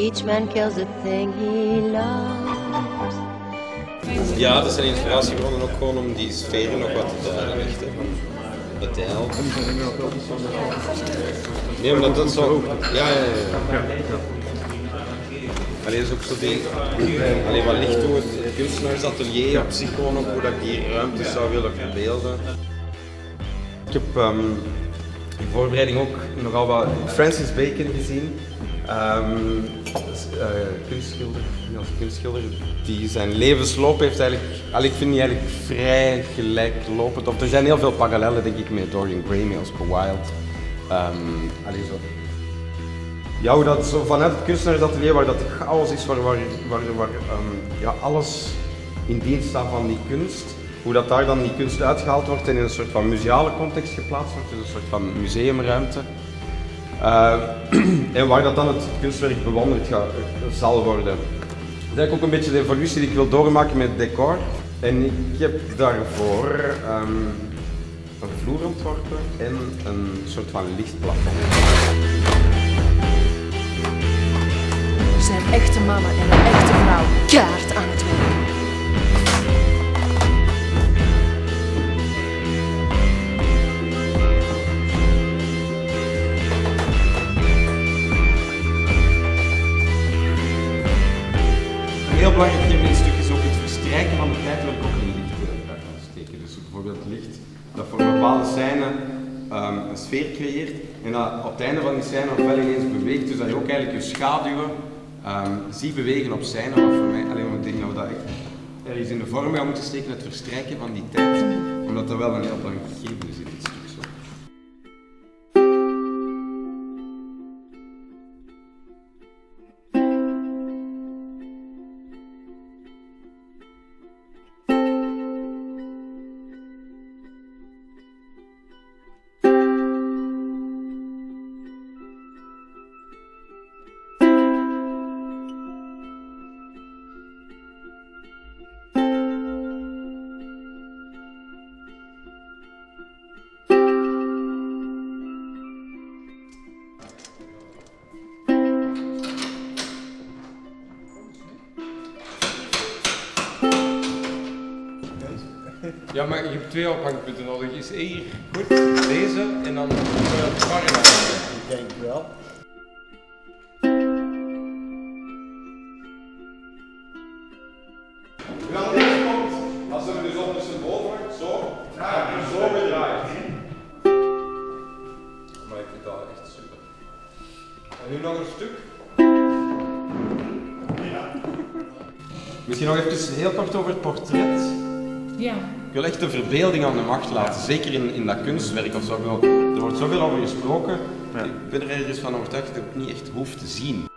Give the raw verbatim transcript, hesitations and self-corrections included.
Each man kills the thing he loves. Ja, dat zijn inspiratiebronnen ook gewoon om die sferen nog wat te duiden, echt, hè, van Adele. Nee, maar dat, dat is zo... Ja, ja, ja. Allee, dat is ook zo die... Allee, wat ligt door het kunstenaarsatelier op zich gewoon ook, hoe dat ik die ruimtes zou willen verbeelden. Ik heb um, in voorbereiding ook nogal wat Francis Bacon gezien. Um, uh, kunstschilder, als kunstschilder, die zijn levensloop heeft eigenlijk, allee, ik vind die eigenlijk vrij gelijklopend. Of er zijn heel veel parallellen denk ik met Dorian Gray, met Oscar Wilde. Um, allee, zo. Ja, hoe dat zo vanuit het kunstenaarsatelier, waar dat de chaos is, waar, waar, waar, waar um, ja, alles in dienst staat van die kunst, hoe dat daar dan die kunst uitgehaald wordt en in een soort van museale context geplaatst wordt, dus een soort van museumruimte. Uh, en waar dat dan het kunstwerk bewonderd ga, zal worden. Dat is eigenlijk ook een beetje de evolutie die ik wil doormaken met het decor. En ik heb daarvoor um, een vloer ontworpen en een soort van lichtplafond. Er zijn echte mannen en een echte vrouw kaart aan het werk. Een heel belangrijk thema in het stuk is ook het verstrijken van de tijd, wil ik ook in licht gaan steken. Dus bijvoorbeeld het licht dat voor een bepaalde scène um, een sfeer creëert en dat op het einde van die scène nog wel ineens beweegt, dus dat je ook eigenlijk je schaduwen um, ziet bewegen op scène, wat voor mij, alleen maar ik denk dat we dat echt ergens in de vorm gaan moeten steken, het verstrijken van die tijd, omdat dat wel een heel belangrijk gegeven is in dit stuk. Zo. Ja, maar je hebt twee ophangpunten nodig. Is hier goed, deze en dan het warm. Ik denk wel. Wel, deze komt, als we dus ondersteboven, zo, ja, zo gedraaid. Maar ik vind dat echt super. En nu nog een stuk. Ja. Misschien nog even heel kort over het portret. Ja. Ik wil echt de verbeelding aan de macht laten, zeker in, in dat kunstwerk of zo. Er wordt zoveel over gesproken, ja. Ik ben er ergens van overtuigd dat ik het niet echt hoef te zien.